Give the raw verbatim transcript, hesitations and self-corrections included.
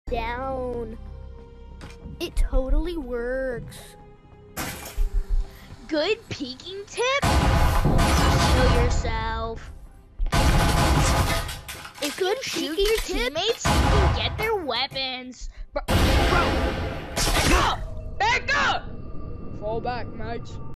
down. It totally works. Good peeking tip? Kill yourself. If Good you shoot peeking your tip? teammates, you can get their weapons. Bro, bro. Back up! Back up! Fall back, mates.